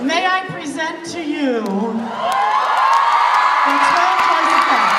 May I present to you the 12 choice of cats.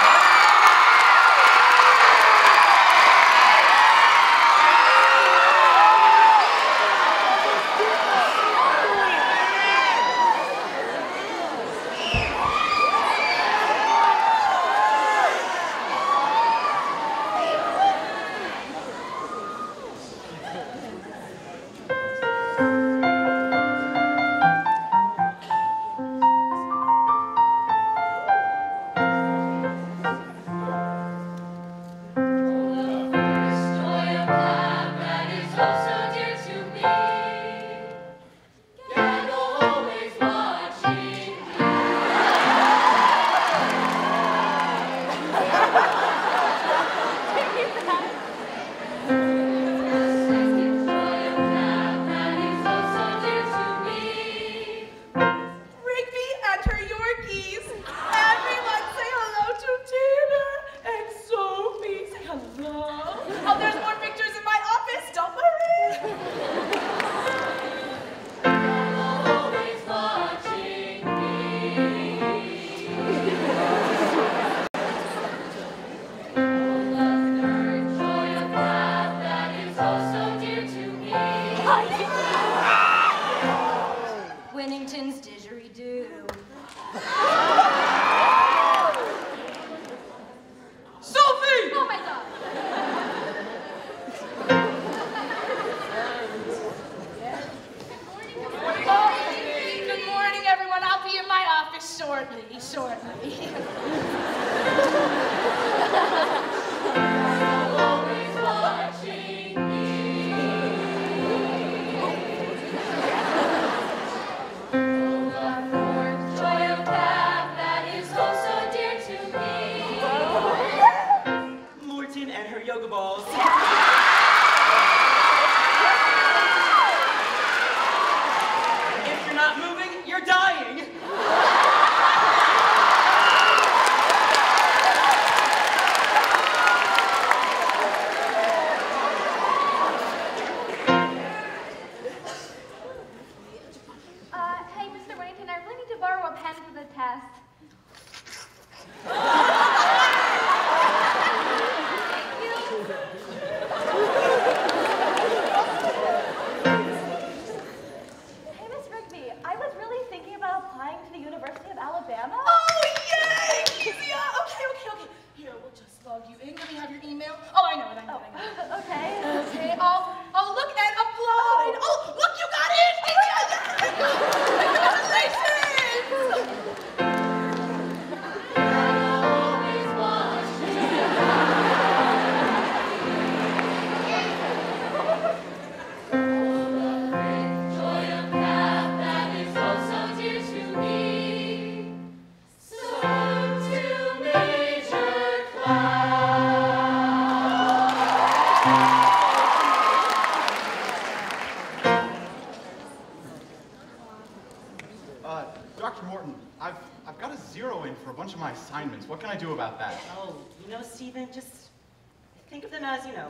What can I do about that? Oh, you know, Stephen, just think of them as, you know,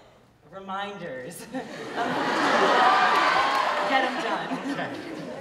reminders. Get them done. Okay.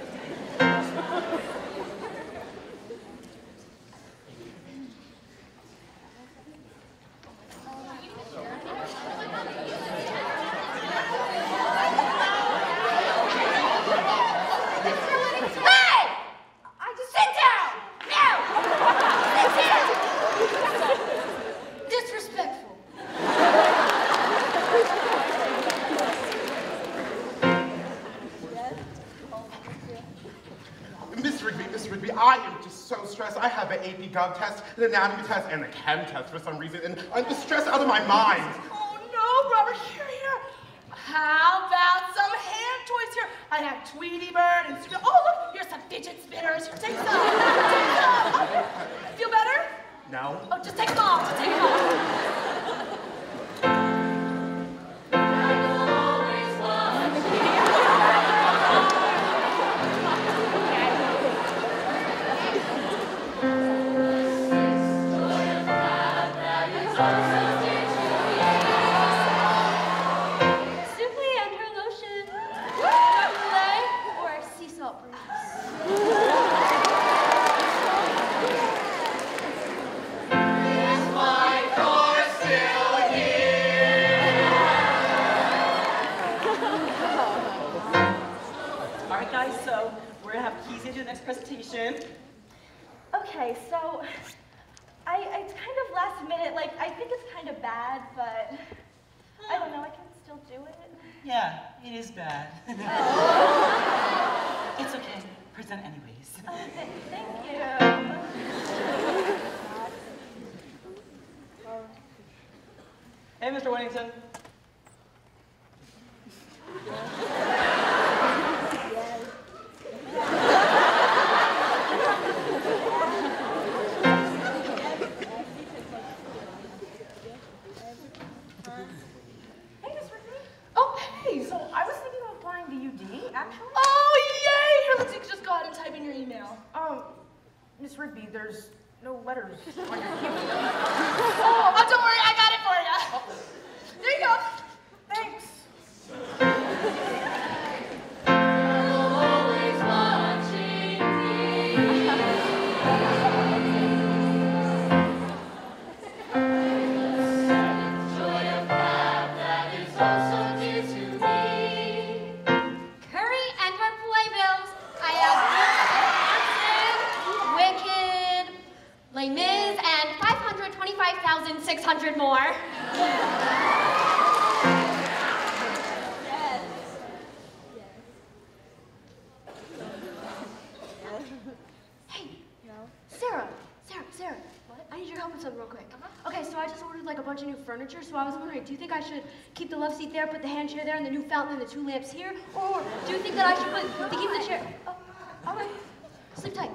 I have an AP Gov test, an anatomy test, and a chem test for some reason, and I'm just stressed out of my mind. Oh no, Robert, here. How about some hand toys here? I have Tweety Bird and oh look, here's some fidget spinners. Here, take some. Take some. Oh, feel better? No. Oh, just take them all. Just take them all. Or sea salt breeze. right, guys, so we're gonna have keys into the next presentation. Okay, so it's kind of last minute. Like, I think it's kind of bad, but I don't know. I can still do it. Yeah, it is bad. It's okay. Present anyways. Thank you. Hey, Mr. Whittington. Miss Rigby, there's no letters on your keyboard. Oh, don't worry, I got it for you. There you go. Thanks. Always watching me. Joy of God that is also dear to me. Curry and her playbills. I have Wicked, Les Mis, and 525,600 more. Hey, Sarah. What? I need your help with something real quick. Okay, so I just ordered like a bunch of new furniture, so I was wondering, do you think I should keep the love seat there, put the hand chair there, and the new fountain and the 2 lamps here? Or do you think that I should keep the chair? Oh, all right. Sleep tight.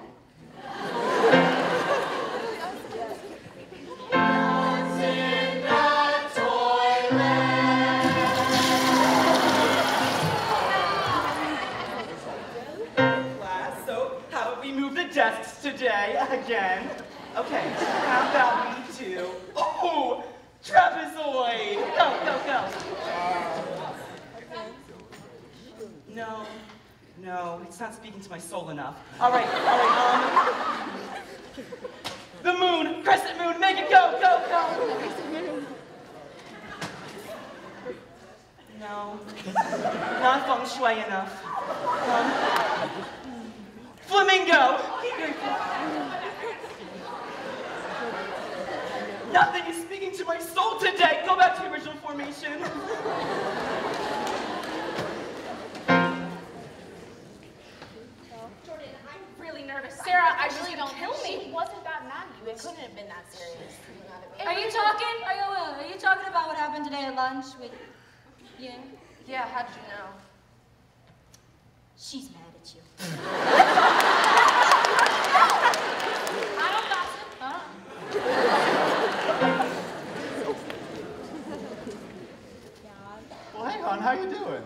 Desks today again. Okay, how about we do? Oh, trapezoid. Go. No, it's not speaking to my soul enough. All right. The moon, crescent moon, make it go. No, not feng shui enough. Flamingo! Nothing is speaking to my soul today. Go back to the original formation. Jordan, I'm really nervous. Sarah, I really don't kill me. She wasn't that mad at you. It couldn't have been that serious. Are you talking? Are you talking about what happened today at lunch with Yin? Yeah, how'd you know? She's mad at you. I don't gossip. Well, hang on, how you doing?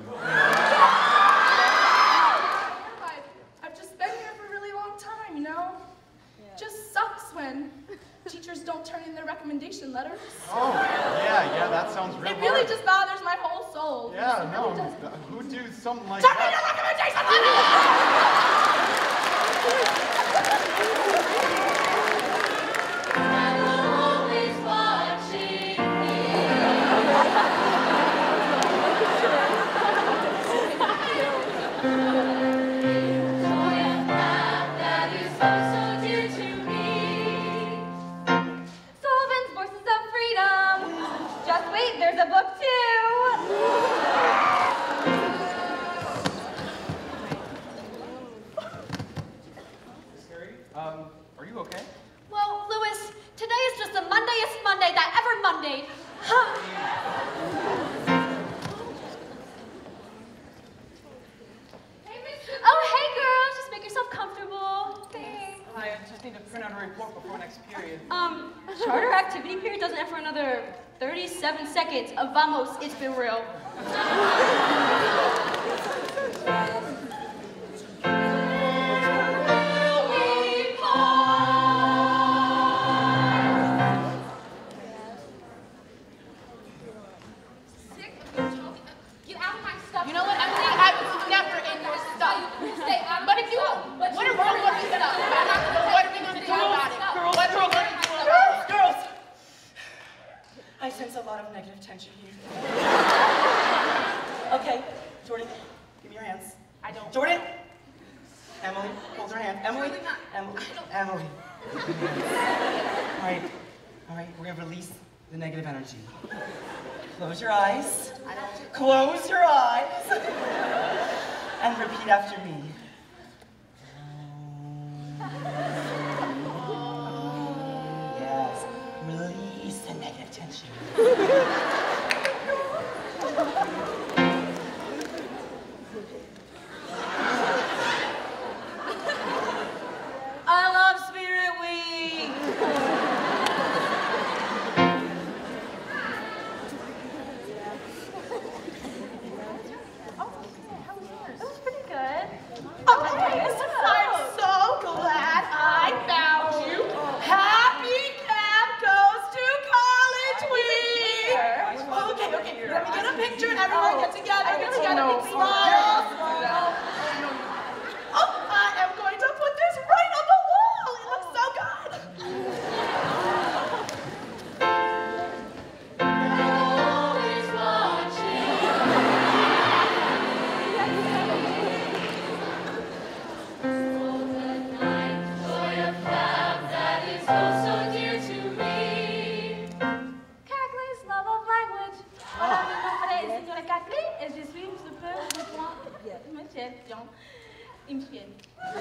I've just been here for a really long time, you know? Just sucks when teachers don't turn in their recommendation letters. Oh, yeah, that sounds real It really hard. just bothers my whole soul. Yeah, It no, really does. who'd do something like Turn in that? your recommendation letter! Always watching me. Joy of God that is also dear to me. Sullivan's Voices of Freedom. Just wait, there's a book too. Are you okay? Well, Lewis, today is just the Mondayest Monday that ever Mondayed. Huh. Oh, hey, girls, just make yourself comfortable. Thanks. Hi, I just need to print out a report before next period. Charter activity period doesn't end for another 37 seconds. Vamos, it's been real. Get out of my stuff. You know what, Emily? I was never in your stuff. Stay out of but if you, what are we going to do about it? What are we going to do about it? Girls! I sense a lot of negative tension here. Okay, Jordan, Emily, hold her hand. Emily, Emily. All right, we're gonna release the negative energy. Close your eyes. Close your eyes. And repeat after me. Yes, release the negative tension. I love Spirit Week! It was pretty good. Okay, I'm so glad I found you. Happy camp goes to college week. Okay, let me get a picture. Everyone get together, smile. Oh, I am going to put this right on the wall. It looks so good. Always watching. Oh, the night, joy of love that is oh so dear to me. Calloway's love of language. Hola, mi nombre es señora Calloway et je suis super de me champion. Infiel.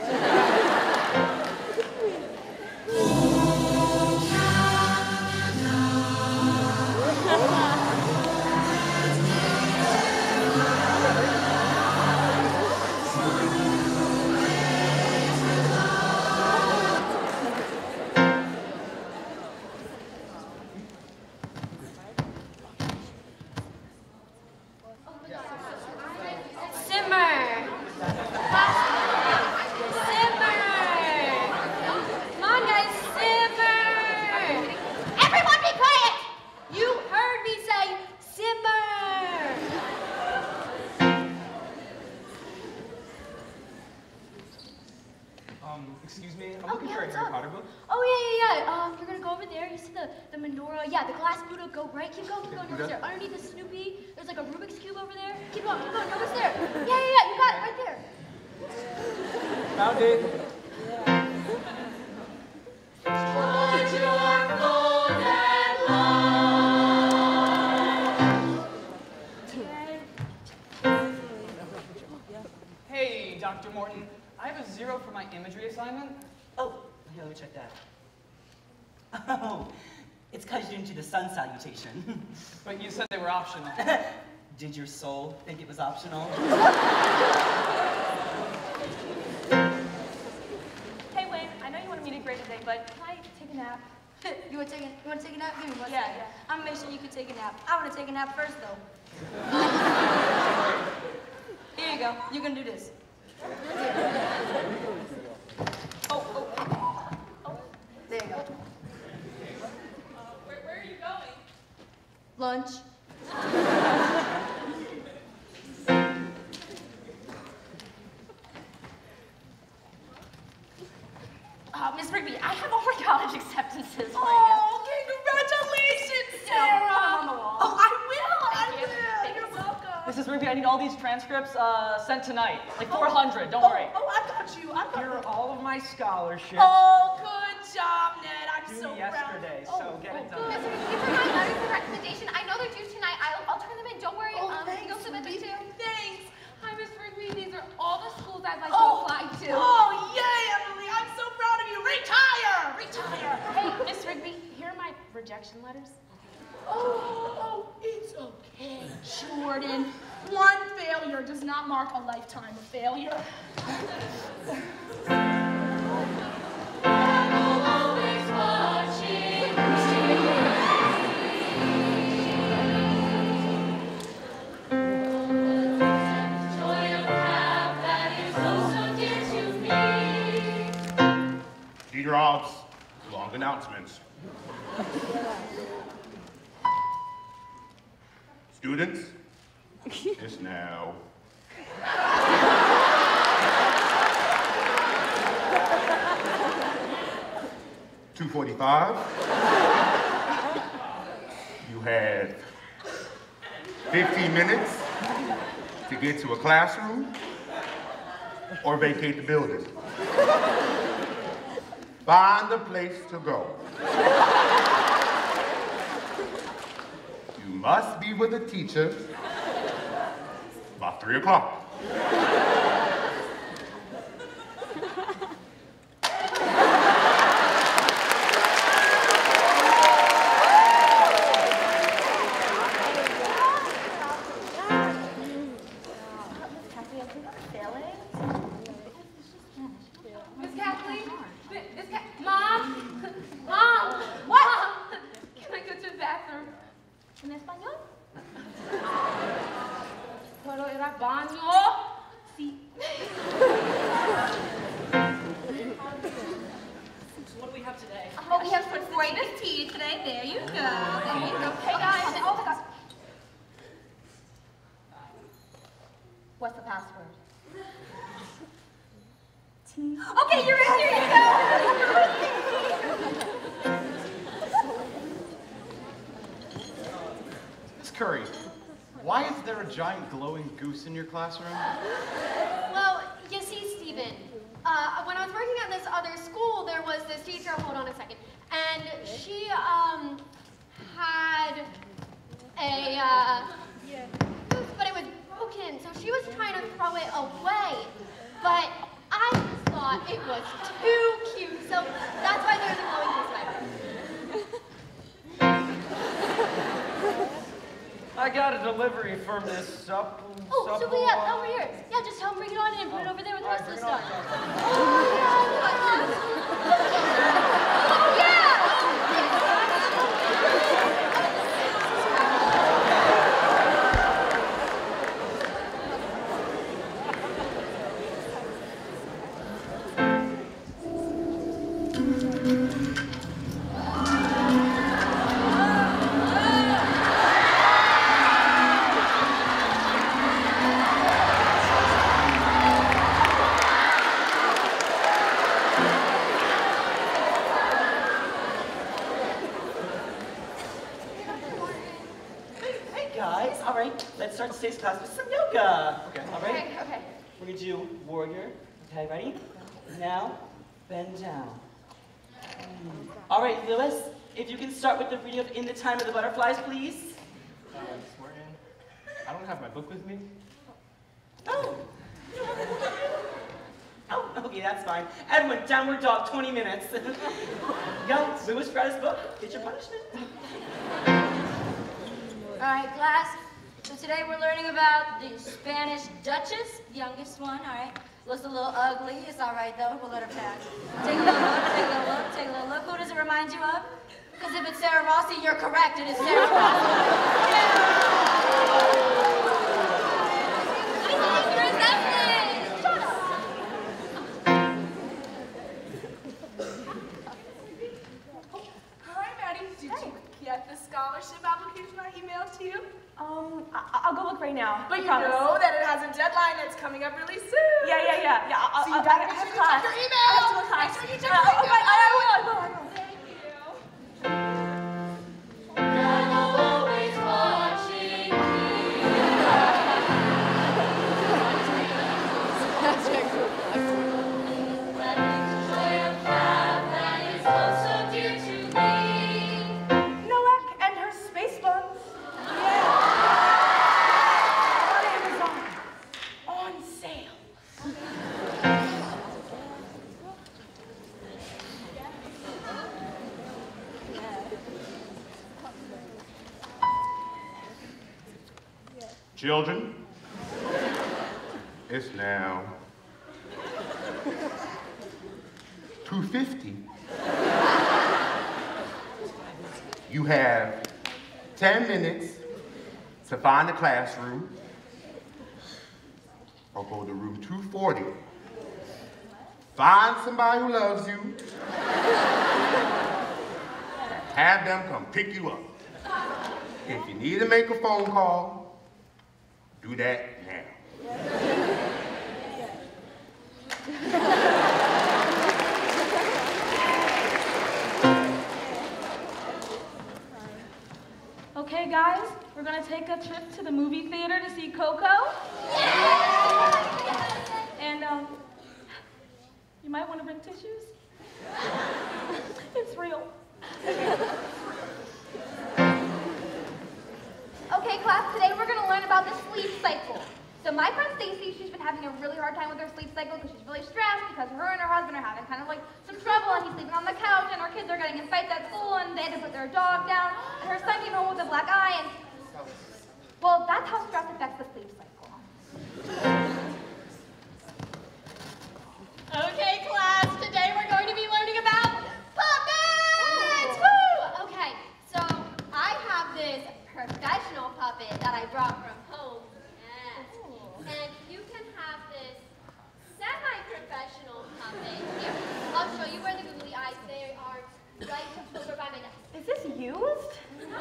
Simmer! Simmer! Come on, guys, simmer! Everyone be quiet! You heard me say simmer! Excuse me, I'm looking for a what's Harry up? Potter book. Oh, yeah. You're gonna go over there. You see the menorah? Yeah, the glass Buddha. Go right. Keep going. Notice there. Underneath the Snoopy, there's like a Rubik's Cube over there. Keep going. Notice there. Yeah. You got it right there. Found it. Put your gold and love. Hey, Dr. Morton, I have a 0 for my imagery assignment. Oh, here, let me check that. Oh, it's because you didn't do the sun salutation. But you said they were optional. Did your soul think it was optional? Hey, Wayne, I know you wanted me to grade today, but can I take a nap? You want to take a nap? Give me one Yeah, second. yeah. I'm gonna make sure you can take a nap. I want to take a nap first, though. Here you go. You can do this. Oh. There you go. Where are you going? Lunch. Miss Rigby, I have all my college acceptances for Oh, congratulations, Sarah. Put 'em on the wall. Oh, I will. Thank you. You're welcome. Mrs. Ruby, I need all these transcripts sent tonight. Like 400, don't worry. Oh, I got you. Here are all of my scholarships. Oh, good job, Ned. I'm Due so yesterday, proud. so get it done. Miss Rigby, these are my letters of recommendation. I know they're due tonight. I'll turn them in. Don't worry. Thanks, you'll submit them too. Thanks. Hi, Miss Rigby. These are all the schools I'd like Oh, to apply to. oh, yay, Emily. I'm so proud of you. Retire. Hey, Miss Rigby, here are my rejection letters. Oh, it's okay, Jordan. One failure does not mark a lifetime of failure. Always watching. Joy of love that is oh so dear to me. Junior Obs, long announcements. Students, it's now. $2:45. You had 15 minutes to get to a classroom. or vacate the building. Find a place to go. You must be with a teacher about 3 o'clock. What's the password? Okay, you're in. Here you go. Miss Curry, why is there a giant glowing goose in your classroom? Well, you see, Stephen, when I was working at this other school, there was this teacher, hold on a second, and she, had a, goose, but it was broken, so she was trying to throw it away, but I just thought it was too cute, so that's why there's a glowing goose. I got a delivery from this Oh, so yeah, over here. Yeah, just tell him bring it on in and put it over there with the rest of the stuff. Oh, yeah! Start today's class with some yoga. Okay. All right? Okay. We're going to do warrior. Okay, ready? Now, bend down. All right, Lewis, if you can start with the reading of In the Time of the Butterflies, please. We're in. I don't have my book with me. Oh. Oh, okay, that's fine. Edwin, Downward Dog, 20 minutes. Go, Lewis brought his book. Get your punishment. All right, class. So today we're learning about the Spanish Duchess, youngest one, all right? Looks a little ugly. It's all right, though. We'll let her pass. Take a little look, take a little look, take a little look. Who does it remind you of? Because if it's Sarah Rossi, you're correct. It is Sarah Rossi. Hi, Maddie. Did you get the scholarship application I emailed to you? I'll go look right now. But you know that it has a deadline that's coming up really soon. Yeah. So you gotta make sure you check your email. I have to look Make sure you check your email. I will. Thank you. I'm always watching that joy of love that is oh so dear to me. Noack and her space buns. On Amazon. On sale. Children, it's now 2:50. You have 10 minutes to find a classroom or go to room 240. Find somebody who loves you. Have them come pick you up. If you need to make a phone call, do that now. Okay, guys, we're gonna take a trip to the movie theater to see Coco. And might want to bring tissues. It's real. Okay, class, today we're going to learn about the sleep cycle. So my friend Stacy, she's been having a really hard time with her sleep cycle because she's really stressed because her and her husband are having kind of like some trouble, and he's sleeping on the couch, and her kids are getting in fights at school, and they had to put their dog down, and her son came home with a black eye, and well, that's how stress affects the sleep cycle. Okay, class, today we're going to be learning about puppets! Woo! Okay, so I have this professional puppet that I brought from home. Yes. And you can have this semi-professional puppet. Here, I'll show you where the googly eyes, they are right over by my desk. Is this used?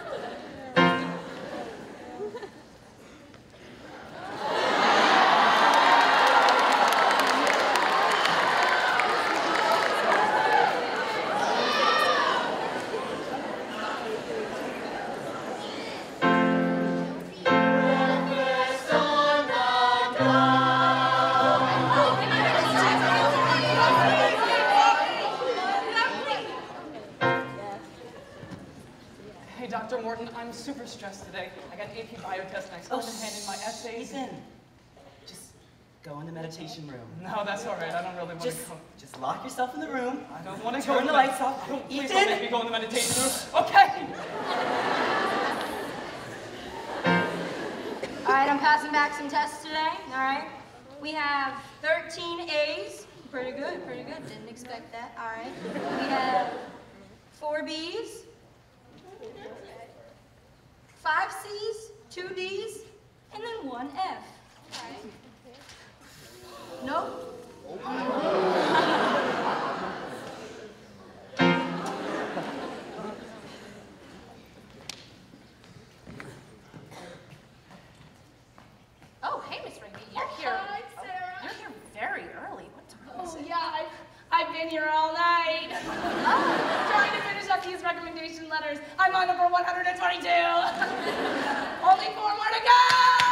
Hey, Dr. Morton, I'm super stressed today. I got an AP bio test and I still haven't handed my essays. Ethan, just go in the meditation room. No, that's all right. I don't really want to go. Just lock yourself in the room. I don't want to go. Turn the lights off. Please Ethan! don't make me go in the meditation room. Okay. All right, I'm passing back some tests today. All right. We have 13 A's. Pretty good, pretty good. Didn't expect that. All right. We have 4 B's, 5 C's, 2 D's, and then 1 F. All right. No? Oh, hey, Miss Rigby, you're here. Hi, Sarah. You're here very early. What time is Oh, it? yeah, I've been here all night. Trying to finish up these recommendation letters. I'm on number 122. Only 4 more to go.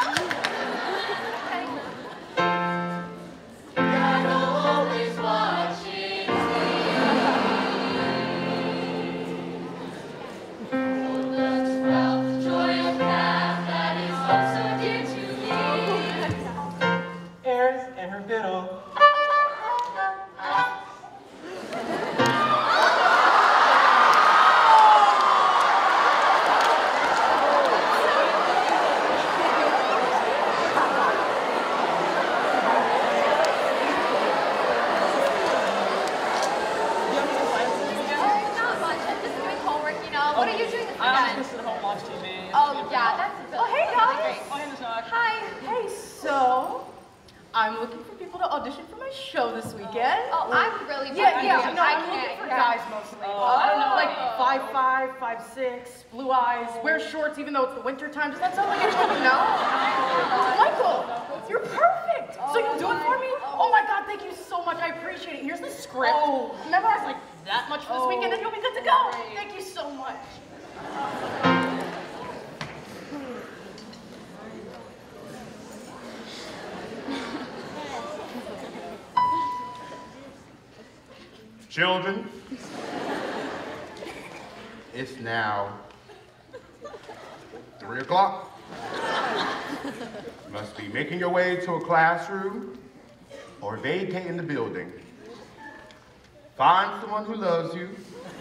God always watching me. Let's sprout the joy of path that is oh so dear to me. Airs and her fiddle. Not much, I'm just doing homework, you know. What are you doing this I weekend? was just at home watch TV. Oh, yeah, that's really Oh, hey, guys. great. Oh, hey, Miss Knox. Hi. Hey, so I'm looking for people to audition for my show this weekend. Oh, I'm really Yeah, bad. yeah, no, I I'm looking can't. for yeah. guys mostly. I don't know, like 5'5", 5'6", blue eyes, wear shorts even though it's the winter time. Does that sound like anyone you know? Michael, you're perfect. So you'll do it for me? Oh my God, thank you so much. I appreciate it. Here's the script. Memorize like that much for this weekend and you'll be good to go. Thank you so much. Children, it's now 3 o'clock. You must be making your way to a classroom or vacating the building. Find someone who loves you.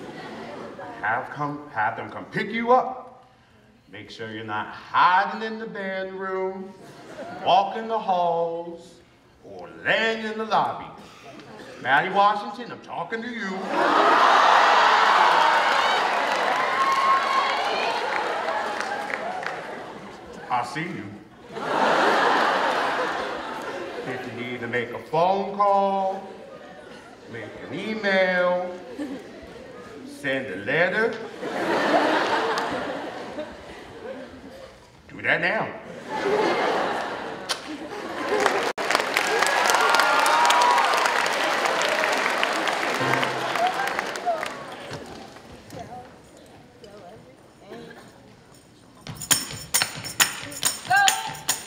Have them come pick you up. Make sure you're not hiding in the band room, walking the halls, or laying in the lobby. Maddie Washington, I'm talking to you. I see you. If you need to make a phone call, make an email, send a letter, do that now.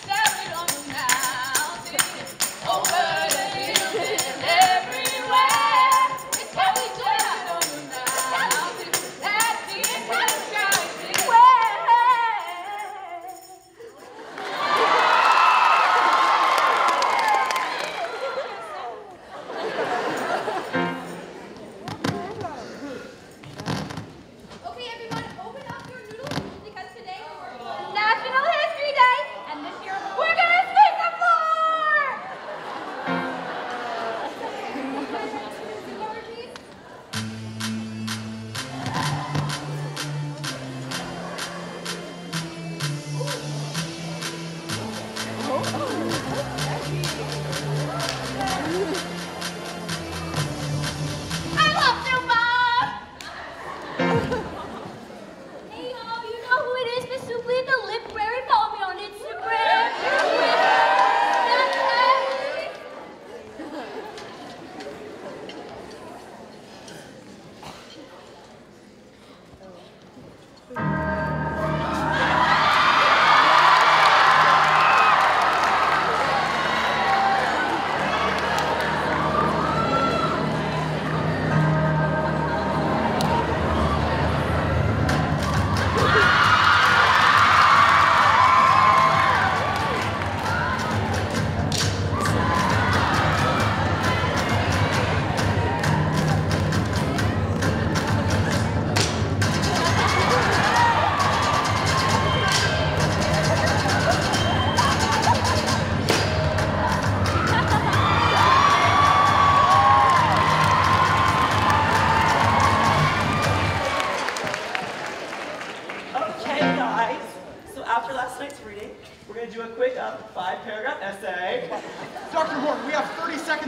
Over the hills and everywhere.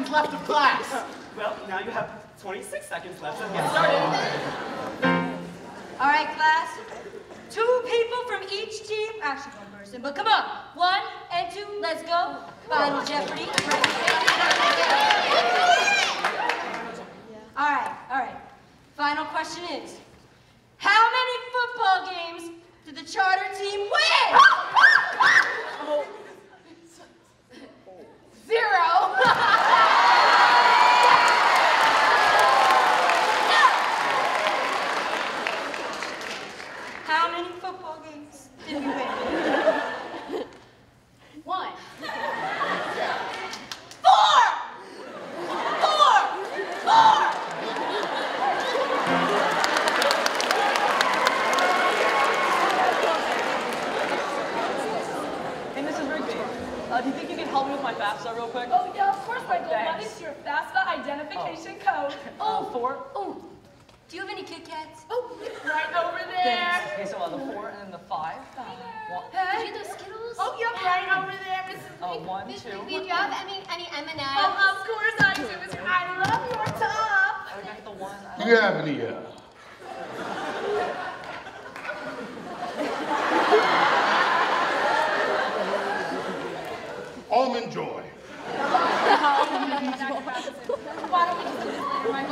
seconds left of class. Well, now you have 26 seconds left, so get started. All right, class. 2 people from each team. Actually, 1 person, but come on. 1 and 2, let's go. Final Jeopardy. All right. Final question is, how many football games did the charter team win? 0. How many football games did we win? 1. 4! Hey, Mrs. Rigby, do you think you can help me with my FAFSA real quick? Oh, yeah, of course, Michael. What Thanks. is your FAFSA identification code? 4. Oh, do you have any Kit Kats? Oh, right over there. Okay, so the 4 and then the 5. Hey. Did you get those Skittles? Oh, yep, right over there, Mrs. 1, 2. Miss Rigby, do you have any M&Ms? Oh, of course I do, Mrs. I love your top. I got the 1. Do you have any, Almond Joy? Why don't we just do this later, Michael?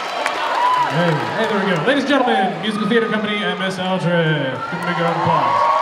Hey, there we go. Ladies and gentlemen, musical theater company and Miss Eldreth. Give them a big round of applause.